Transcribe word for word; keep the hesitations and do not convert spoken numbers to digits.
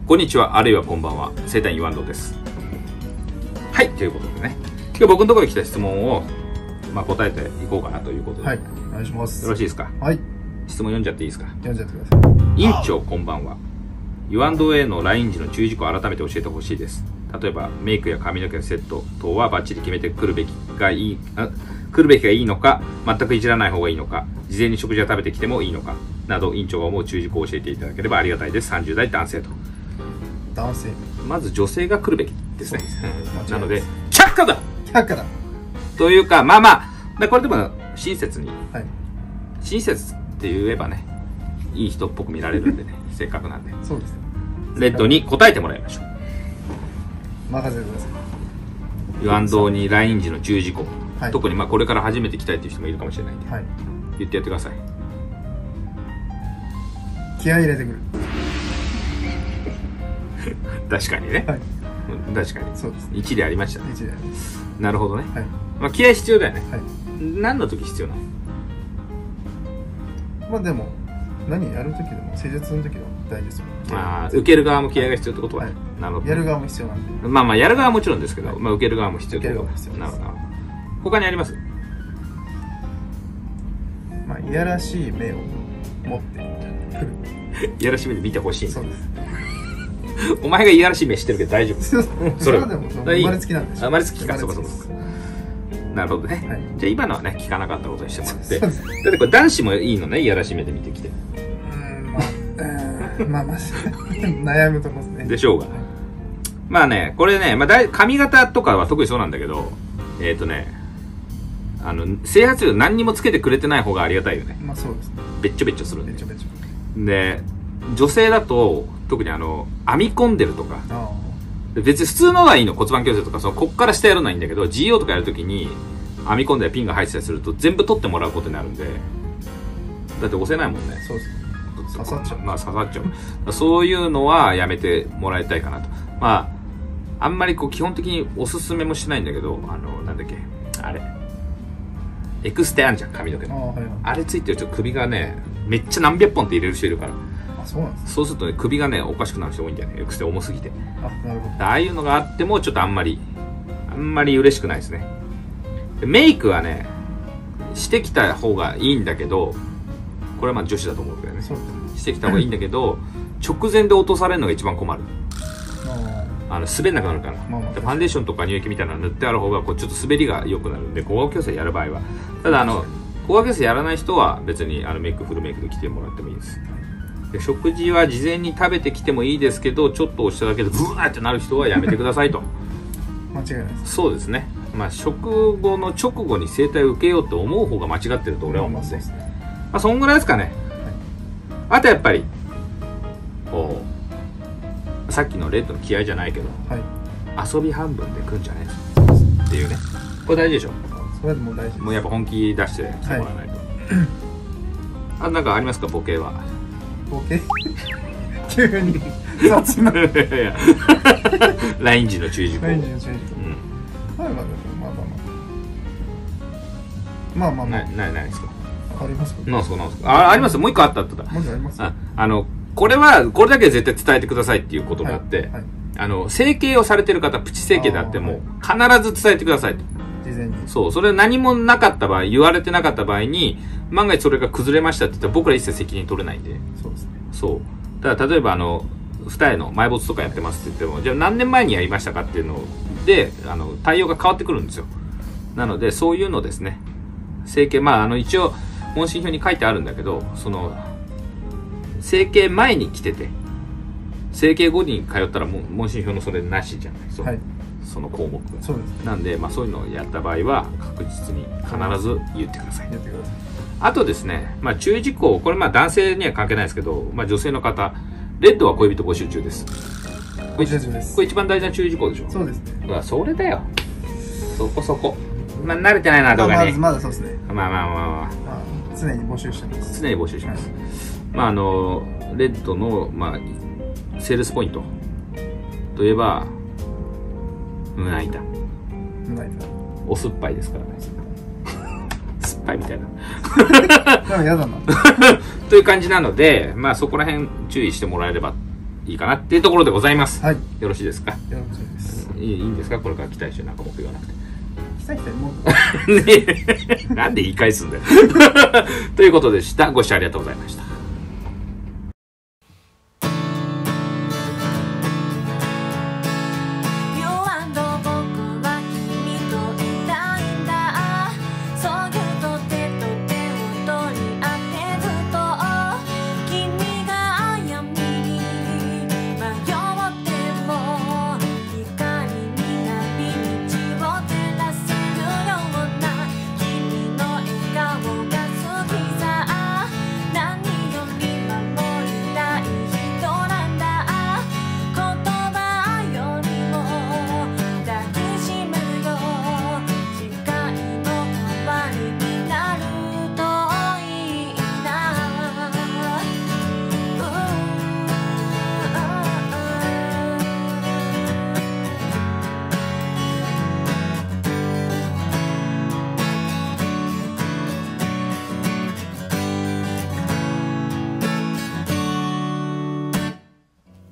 こんにちは、あるいはこんばんは、生体院岩戸です。はい、ということでね、今日僕のところに来た質問を、まあ、答えていこうかなということで。 はい、お願いします。 よろしいですか？ はい。 質問読んじゃっていいですか？ 読んじゃってください。 院長、こんばんは。ユアンドエー の ライン 時の注意事項を改めて教えてほしいです。例えば、メイクや髪の毛のセット等はバッチリ決めてくるべきがいい、あ来るべきがいいのか、全くいじらない方がいいのか、事前に食事を食べてきてもいいのか、など、院長が思う注意事項を教えていただければありがたいです。さんじゅう代男性と。 男性。まず女性が来るべきですね。 すなので、却下だ却下だというか、まあまあ、これでも親切に、 はい、親切って言えばね、いい人っぽく見られるんでね、せっかくなんで。 そうですね。 レッドに答えてもらいましょう。 任せてください。 ユアンドに ライン 時の注意事項、 はい、 特にまあこれから初めて来たいという人もいるかもしれないんで、はい、言ってやってください。 気合い入れてくる。 確かにね、はい、うん、確かにそうです、ね、いちでありましたね。いちであります。なるほどね、はい、まあ気合必要だよね、はい、何の時必要なの？ まあでも何やる時でも施術の時は大事ですよ。 ああ、受ける側も気合が必要ってことは、はい、なるほど、ね、 やる側も必要なんで、 まあまあやる側はもちろんですけど、はい、まあ受ける側も必要ってことは、 なるほど。 他にあります？ まあいやらしい目を持ってくる。 いやらしい目で見てほしい。 そうです。 お前がいやらしい目してるけど大丈夫？ それはでも生まれつきなんでしょ。 生まれつきか、そうかそうか。なるほどね、はい、じゃあ今のはね聞かなかったことにしてもらって。だってこれ男子もいいのね、いやらしい目で見てきて。 うんまあまあ悩むとこですね。 でしょうが、はい、まあねこれね、まあ、だい髪型とかは特にそうなんだけど、えっ、ー、とねあの整髪料何にもつけてくれてない方がありがたいよね。 まあそうですね。 べっちょべっちょするんで。 べっちょべっちょで女性だと特にあの編み込んでるとか、別に普通のはいいの、骨盤矯正とかそのこっから下やるのはいいんだけど ジーオー とかやるときに編み込んでピンが入ってたりすると全部取ってもらうことになるんで、だって押せないもんね。 そうですね。刺さっちゃう。 まあ刺さっちゃう。そういうのはやめてもらいたいかなと。まああんまりこう基本的におすすめもしないんだけど、あのなんだっけあれエクステあんじゃん、髪の毛の あ,、はいはい、あれついてると首がねめっちゃ何百本って入れる人いるから。 そうなんです。 そうするとね首がねおかしくなる人多いんだよね、エクステ重すぎて。 あ、なるほど。 ああいうのがあってもちょっとあんまりあんまり嬉しくないですね。メイクはねしてきた方がいいんだけど、これはまあ女子だと思うけどね、そうしてきた方がいいんだけど直前で落とされるのが一番困る。あの滑んなくなるから、まあまあ、ファンデーションとか乳液みたいなの塗ってある方がこうちょっと滑りが良くなるんで、小顔矯正やる場合は。ただあの小顔矯正やらない人は別にあのメイクフルメイクで来てもらってもいいです。で食事は事前に食べてきてもいいですけど、ちょっと押しただけでブワーってなる人はやめてくださいと。 間違いないです。 そうですね。まあ食後の直後に整体を受けようと思う方が間違ってると俺は思うんで、まあそんぐらいですかね、はい、あとやっぱりこうさっきのレッドの気合じゃないけど、はい、遊び半分でくんじゃねえっていうね、これ大事でしょ。 それでも大事です。 もうやっぱ本気出して来てもらわないと、はい、あ、なんかありますかボケは？ ボケ急に雑なライン 時の注意事項。 ライン 時の注意事項、うん、はい、まあまあまあまあまあまあまあな、な、ないですか？ ありますか？ なんすか、なんすか？あ、あります。もう一個あったって言った。 もう一個あります。 あ、あのこれはこれだけは絶対伝えてくださいっていうことがあって、はいはい、あの整形をされてる方、プチ整形であっても、はい、必ず伝えてくださいと。 事前に。そう、 それ何もなかった場合、言われてなかった場合に万が一それが崩れましたって言ったら僕ら一切責任取れないんで。 そうですね。そう。 ただ例えばあの二重の埋没とかやってますって言っても、じゃあ何年前にやりましたかっていうのであの対応が変わってくるんですよ。なのでそういうのですね、整形、まああの一応問診票に書いてあるんだけど、その整形前に来てて整形後に通ったらもう問診票のそれなしじゃない、そ, はい、その項目が。そうです。なんで、まあ、そういうのをやった場合は確実に必ず言ってください。言ってください。あとですね、まあ、注意事項、これまあ男性には関係ないですけど、まあ、女性の方、レッドは恋人募集中です。 募集中です。 これ一番大事な注意事項でしょ。 そうですね。 うわ、それだよ。そこそこ。まあ、慣れてないな、動画に。 まだそうですね。 まあまあまあまあ、まあ、 常に募集してます。 常に募集します。はい、まああのレッドのまあセールスポイントといえば胸板。 胸板。 お酸っぱいですからね。酸っぱいみたいな。 でも嫌だな。 という感じなので、まあそこら辺注意してもらえればいいかなっていうところでございます。 はい。 よろしいですか？ よろしいです。 いいいいんですか？これから期待してなんか文句言わなくて。 期待してもう。 ねえなんで言い返すんだよ。ということでした。ご視聴ありがとうございました。